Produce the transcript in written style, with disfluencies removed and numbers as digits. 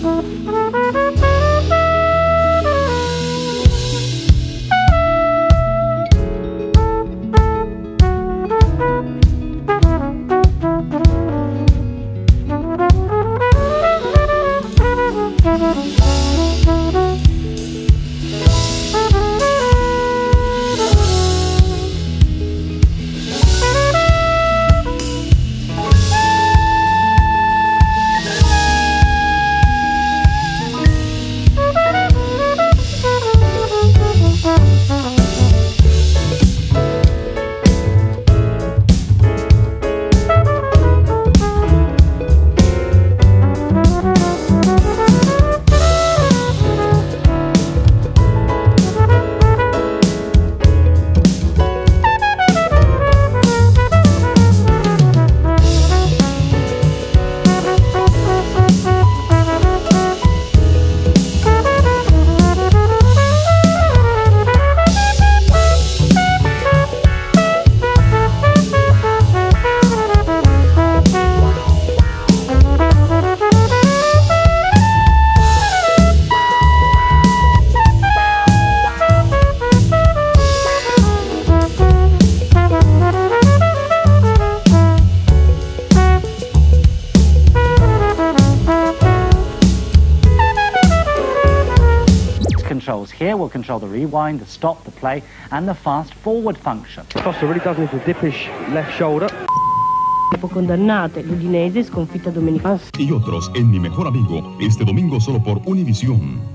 Controls here will control the rewind, the stop, the play, and the fast forward function. Costa really does need to dip his left shoulder. Dopo condannate, l'Udinese sconfitta domenica. Y otros en Mi Mejor Amigo, este domingo solo por Univisión.